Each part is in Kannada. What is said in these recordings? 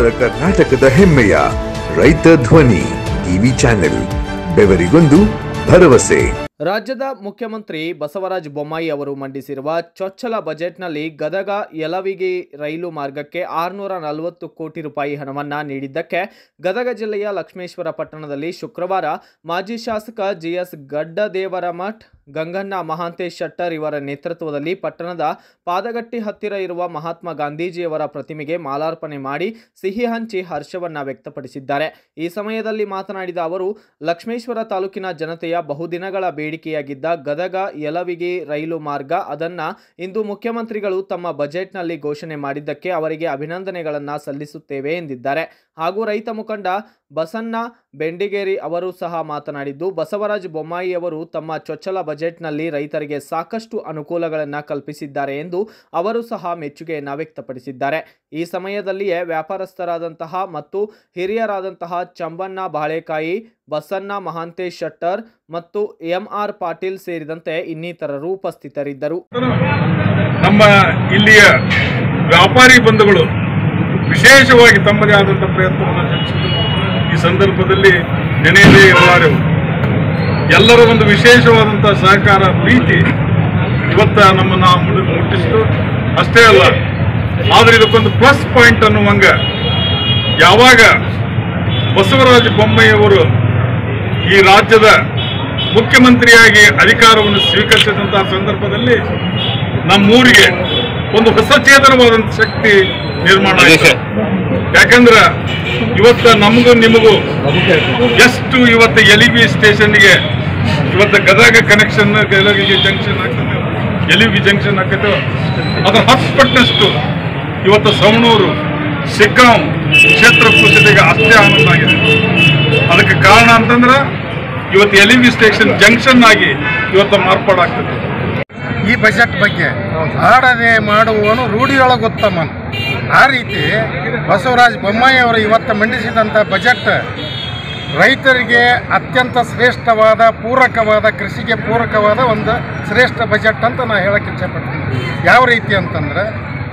ಉತ್ತರ ಕರ್ನಾಟಕದ ಹೆಮ್ಮೆಯ ರೈತ ಧ್ವನಿ ಟಿವಿ ಚಾನೆಲ್, ಬೆವರಿಗೊಂದು ಭರವಸೆ. ರಾಜ್ಯದ ಮುಖ್ಯಮಂತ್ರಿ ಬಸವರಾಜ ಬೊಮ್ಮಾಯಿ ಅವರು ಮಂಡಿಸಿರುವ ಚೊಚ್ಚಲ ಬಜೆಟ್ನಲ್ಲಿ ಗದಗ ಯಲವಿಗಿ ರೈಲು ಮಾರ್ಗಕ್ಕೆ 640 ಕೋಟಿ ರೂಪಾಯಿ ಹಣವನ್ನು ನೀಡಿದ್ದಕ್ಕೆ ಗದಗ ಜಿಲ್ಲೆಯ ಲಕ್ಷ್ಮೇಶ್ವರ ಪಟ್ಟಣದಲ್ಲಿ ಶುಕ್ರವಾರ ಮಾಜಿ ಶಾಸಕ ಜಿಎಸ್ ಗಡ್ಡದೇವರಮಠ್, ಗಂಗಣ್ಣ ಮಹಾಂತೇಶ್ ಶೆಟ್ಟರ್ ಇವರ ನೇತೃತ್ವದಲ್ಲಿ ಪಟ್ಟಣದ ಪಾದಗಟ್ಟಿ ಹತ್ತಿರ ಇರುವ ಮಹಾತ್ಮ ಗಾಂಧೀಜಿಯವರ ಪ್ರತಿಮೆಗೆ ಮಾಲಾರ್ಪಣೆ ಮಾಡಿ ಸಿಹಿ ಹಂಚಿ ಹರ್ಷವನ್ನ ವ್ಯಕ್ತಪಡಿಸಿದ್ದಾರೆ. ಈ ಸಮಯದಲ್ಲಿ ಮಾತನಾಡಿದ ಅವರು, ಲಕ್ಷ್ಮೇಶ್ವರ ತಾಲೂಕಿನ ಜನತೆಯ ಬಹುದಿನಗಳ ಬೇಡಿಕೆಯಾಗಿದ್ದ ಗದಗ ಯಲವಿಗಿ ರೈಲು ಮಾರ್ಗ ಅದನ್ನ ಇಂದು ಮುಖ್ಯಮಂತ್ರಿಗಳು ತಮ್ಮ ಬಜೆಟ್ನಲ್ಲಿ ಘೋಷಣೆ ಮಾಡಿದ್ದಕ್ಕೆ ಅವರಿಗೆ ಅಭಿನಂದನೆಗಳನ್ನು ಸಲ್ಲಿಸುತ್ತೇವೆ ಎಂದಿದ್ದಾರೆ. ಹಾಗೂ ರೈತ ಮುಖಂಡ ಬಸಣ್ಣ ಬೆಂಡಿಗೇರಿ ಅವರು ಸಹ ಮಾತನಾಡಿದ್ದು, ಬಸವರಾಜ ಬೊಮ್ಮಾಯಿ ಅವರು ತಮ್ಮ ಚೊಚ್ಚಲ ಬಜೆಟ್ನಲ್ಲಿ ರೈತರಿಗೆ ಸಾಕಷ್ಟು ಅನುಕೂಲಗಳನ್ನು ಕಲ್ಪಿಸಿದ್ದಾರೆ ಎಂದು ಅವರು ಸಹ ಮೆಚ್ಚುಗೆಯನ್ನು ವ್ಯಕ್ತಪಡಿಸಿದ್ದಾರೆ. ಈ ಸಮಯದಲ್ಲಿಯೇ ವ್ಯಾಪಾರಸ್ಥರಾದಂತಹ ಮತ್ತು ಹಿರಿಯರಾದಂತಹ ಚಂಬಣ್ಣ ಬಾಳೆಕಾಯಿ, ಬಸಣ್ಣ ಮಹಾಂತೇಶ್ ಶೆಟ್ಟರ್ ಮತ್ತು ಎಂಆರ್ ಪಾಟೀಲ್ ಸೇರಿದಂತೆ ಇನ್ನಿತರರು ಉಪಸ್ಥಿತರಿದ್ದರು. ನಮ್ಮ ಇಲ್ಲಿಯ ವ್ಯಾಪಾರಿ ಬಂಧುಗಳು ವಿಶೇಷವಾಗಿ ತಮ್ಮದೇ ಆದಂಥ ಪ್ರಯತ್ನವನ್ನು ನಡೆಸಿದರು. ಈ ಸಂದರ್ಭದಲ್ಲಿ ನೆನೆಯದೇ ಇರಲಾರೆವು. ಎಲ್ಲರ ಒಂದು ವಿಶೇಷವಾದಂಥ ಸಹಕಾರ, ಪ್ರೀತಿ ಇವತ್ತ ನಮ್ಮನ್ನು ಮುಟ್ಟಿಸಿತು. ಅಷ್ಟೇ ಅಲ್ಲ, ಆದರೆ ಇದಕ್ಕೊಂದು ಪ್ಲಸ್ ಪಾಯಿಂಟ್ ಅನ್ನುವಂಗ ಯಾವಾಗ ಬಸವರಾಜ ಬೊಮ್ಮಾಯಿಯವರು ಈ ರಾಜ್ಯದ ಮುಖ್ಯಮಂತ್ರಿಯಾಗಿ ಅಧಿಕಾರವನ್ನು ಸ್ವೀಕರಿಸಿದಂತಹ ಸಂದರ್ಭದಲ್ಲಿ ನಮ್ಮೂರಿಗೆ ಒಂದು ಹೊಸ ಚೇತನವಾದಂಥ ಶಕ್ತಿ ನಿರ್ಮಾಣ ಆಯಿತು. ಯಾಕಂದ್ರೆ ಇವತ್ತು ನಮಗೂ ನಿಮಗೂ ಎಷ್ಟು ಇವತ್ತು ಎಲಿಬಿ ಸ್ಟೇಷನ್ಗೆ ಇವತ್ತು ಗದಗ ಕನೆಕ್ಷನ್, ಯಲವಿಗಿ ಜಂಕ್ಷನ್ ಆಗ್ತದೆ, ಯಲವಿಗಿ ಜಂಕ್ಷನ್ ಆಗ್ತದೆ, ಅದರ 10 ಪಟ್ಟಷ್ಟು ಇವತ್ತು ಸವಣೂರು, ಶಿಗ್ಗಾಂವ ಕ್ಷೇತ್ರ ಕುಸಿದಿಗೆ ಅಷ್ಟೇ ಆನಂದ ಆಗಿದೆ. ಅದಕ್ಕೆ ಕಾರಣ ಅಂತಂದ್ರೆ ಇವತ್ತು ಯಲವಿಗಿ ಸ್ಟೇಷನ್ ಜಂಕ್ಷನ್ ಆಗಿ ಇವತ್ತು ಮಾರ್ಪಾಡಾಗ್ತದೆ. ಈ ಬಜೆಟ್ ಬಗ್ಗೆ ಆಡದೆ ಮಾಡುವವನು ರೂಢಿಯೊಳಗೆ ಉತ್ತಮನು. ಆ ರೀತಿ ಬಸವರಾಜ ಬೊಮ್ಮಾಯಿ ಅವರು ಇವತ್ತು ಮಂಡಿಸಿದಂಥ ಬಜೆಟ್ ರೈತರಿಗೆ ಅತ್ಯಂತ ಶ್ರೇಷ್ಠವಾದ, ಪೂರಕವಾದ, ಕೃಷಿಗೆ ಪೂರಕವಾದ ಒಂದು ಶ್ರೇಷ್ಠ ಬಜೆಟ್ ಅಂತ ನಾನು ಹೇಳಕ್ಕೆ ಇಚ್ಛೆಪಡ್ತೀನಿ. ಯಾವ ರೀತಿ ಅಂತಂದರೆ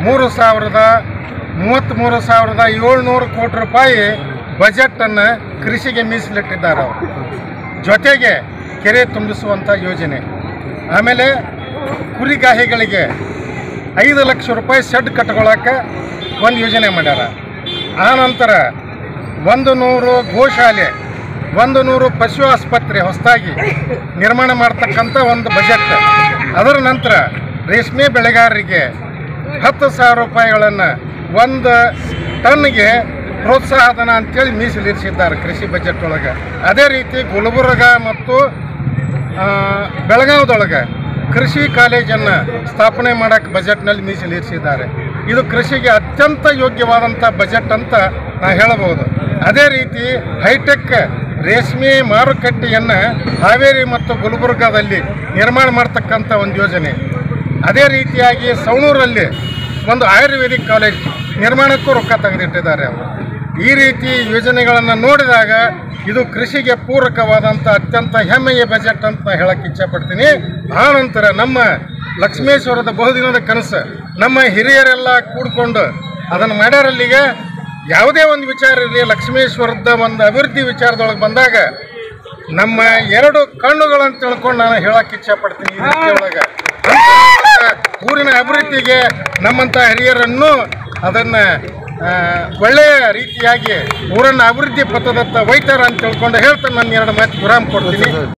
33,700 ಕೋಟಿ ರೂಪಾಯಿ ಬಜೆಟನ್ನು ಕೃಷಿಗೆ ಮೀಸಲಿಟ್ಟಿದ್ದಾರೆ ಅವರು. ಜೊತೆಗೆ ಕೆರೆ ತುಂಬಿಸುವಂಥ ಯೋಜನೆ, ಆಮೇಲೆ ಕುರಿಗಾಹಿಗಳಿಗೆ 5 ಲಕ್ಷ ರೂಪಾಯಿ ಶೆಡ್ ಕಟ್ಕೊಳ್ಳೋಕ್ಕೆ ಒಂದು ಯೋಜನೆ ಮಾಡ್ಯಾರ. ಆನಂತರ 100 ಗೋಶಾಲೆ, 100 ಪಶು ಆಸ್ಪತ್ರೆ ಹೊಸದಾಗಿ ನಿರ್ಮಾಣ ಮಾಡ್ತಕ್ಕಂಥ ಒಂದು ಬಜೆಟ್. ಅದರ ನಂತರ ರೇಷ್ಮೆ ಬೆಳೆಗಾರರಿಗೆ 10,000 ರೂಪಾಯಿಗಳನ್ನು 1 ಟನ್ಗೆ ಪ್ರೋತ್ಸಾಹಧನ ಅಂತೇಳಿ ಮೀಸಲಿರಿಸಿದ್ದಾರೆ ಕೃಷಿ ಬಜೆಟ್ ಒಳಗೆ. ಅದೇ ರೀತಿ ಗುಲ್ಬರ್ಗ ಮತ್ತು ಬೆಳಗಾವದೊಳಗೆ ಕೃಷಿ ಕಾಲೇಜನ್ನು ಸ್ಥಾಪನೆ ಮಾಡೋಕ್ಕೆ ಬಜೆಟ್ನಲ್ಲಿ ಮೀಸಲಿರಿಸಿದ್ದಾರೆ. ಇದು ಕೃಷಿಗೆ ಅತ್ಯಂತ ಯೋಗ್ಯವಾದಂಥ ಬಜೆಟ್ ಅಂತ ನಾನು ಹೇಳಬಹುದು. ಅದೇ ರೀತಿ ಹೈಟೆಕ್ ರೇಷ್ಮೆ ಮಾರುಕಟ್ಟೆಯನ್ನು ಹಾವೇರಿ ಮತ್ತು ಗುಲ್ಬರ್ಗಾದಲ್ಲಿ ನಿರ್ಮಾಣ ಮಾಡ್ತಕ್ಕಂಥ ಒಂದು ಯೋಜನೆ. ಅದೇ ರೀತಿಯಾಗಿ ಸವಣೂರಲ್ಲಿ ಒಂದು ಆಯುರ್ವೇದಿಕ್ ಕಾಲೇಜ್ ನಿರ್ಮಾಣಕ್ಕೂ ರೊಕ್ಕ ತೆಗೆದಿಟ್ಟಿದ್ದಾರೆ ಅವರು. ಈ ರೀತಿ ಯೋಜನೆಗಳನ್ನು ನೋಡಿದಾಗ ಇದು ಕೃಷಿಗೆ ಪೂರಕವಾದಂಥ ಅತ್ಯಂತ ಹೆಮ್ಮೆಯ ಬಜೆಟ್ ಅಂತ ಹೇಳಕ್ಕೆ ಇಚ್ಛೆಪಡ್ತೀನಿ. ಆನಂತರ ನಮ್ಮ ಲಕ್ಷ್ಮೇಶ್ವರದ ಬಹುದಿನದ ಕನಸು ನಮ್ಮ ಹಿರಿಯರೆಲ್ಲ ಕೂಡಿಕೊಂಡು ಅದನ್ನು ಮಾಡ್ಯಾರಲ್ಲಿಗೆ. ಯಾವುದೇ ಒಂದು ವಿಚಾರ ಇರಲಿ, ಲಕ್ಷ್ಮೇಶ್ವರದ ಒಂದು ಅಭಿವೃದ್ಧಿ ವಿಚಾರದೊಳಗೆ ಬಂದಾಗ ನಮ್ಮ 2 ಕಣ್ಣುಗಳಂತ ತಿಳ್ಕೊಂಡು ನಾನು ಹೇಳಕ್ಕೆ ಇಚ್ಛೆಪಡ್ತೀನಿ. ಈ ರೀತಿಯೊಳಗೆ ಊರಿನ ಅಭಿವೃದ್ಧಿಗೆ ನಮ್ಮಂಥ ಹಿರಿಯರನ್ನು ಅದನ್ನು ಒಳ್ಳೆಯ ರೀತಿಯಾಗಿ ಊರನ್ನು ಅಭಿವೃದ್ಧಿ ಪಥದತ್ತ ಒಯ್ತಾರೆ ಅಂತ ತಿಳ್ಕೊಂಡು ಹೇಳ್ತಾ ನಾನು 2 ಮಾತು ವಿರಾಮ ಕೊಡ್ತೀನಿ.